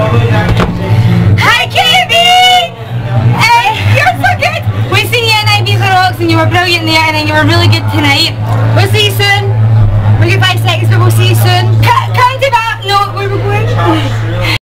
Hi Katy B! You're so good! We seen you in IB's Little Oaks and you were brilliant there, and then you were really good tonight. We'll see you soon. We'll get 5 seconds, but we'll